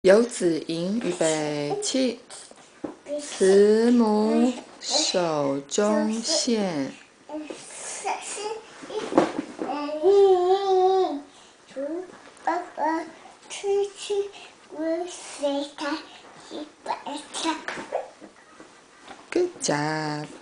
游子吟，预备起。慈母手中线， 爸爸出去我随他去摆摊。 Good job.